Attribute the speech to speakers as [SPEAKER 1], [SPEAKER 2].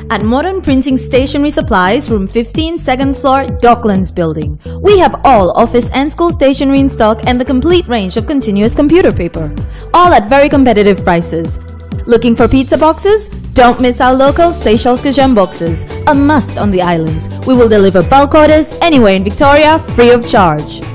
[SPEAKER 1] At Modern Printing Stationery Supplies, room 15, second floor, Docklands Building. We have all office and school stationery in stock and the complete range of continuous computer paper. All at very competitive prices. Looking for pizza boxes? Don't miss our local Seychelles Kajam boxes, a must on the islands. We will deliver bulk orders anywhere in Victoria free of charge.